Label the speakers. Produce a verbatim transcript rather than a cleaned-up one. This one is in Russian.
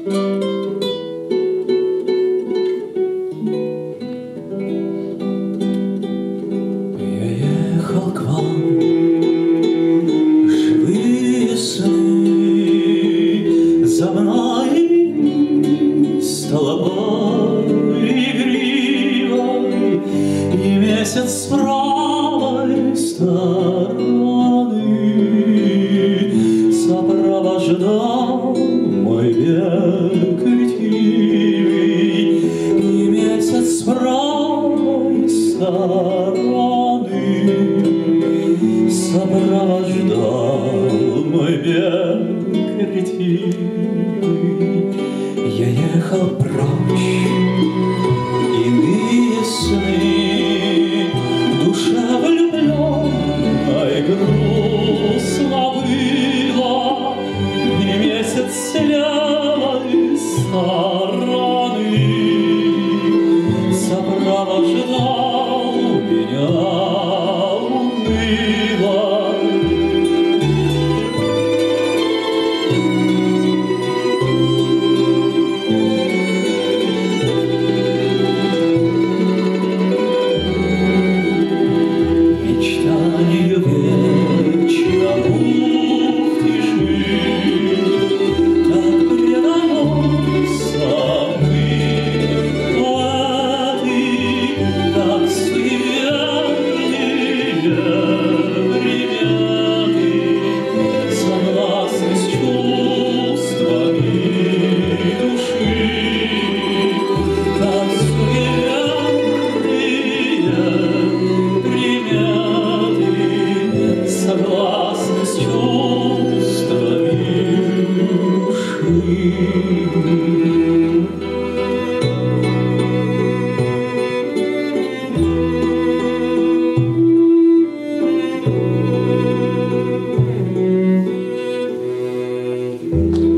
Speaker 1: С правой стороны сопровождал мой бег ретивый, и месяц с правой стороны сопровождал мой бег ретивый. Я ехал прочь, иные сны душа влюбленной грустно было, и месяц с левой стороны сопровождал меня уныло.
Speaker 2: Thank you.